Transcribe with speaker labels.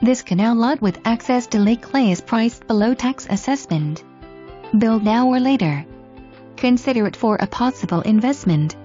Speaker 1: This canal lot with access to Lake Clay is priced below tax assessment. Build now or later. Consider it for a possible investment.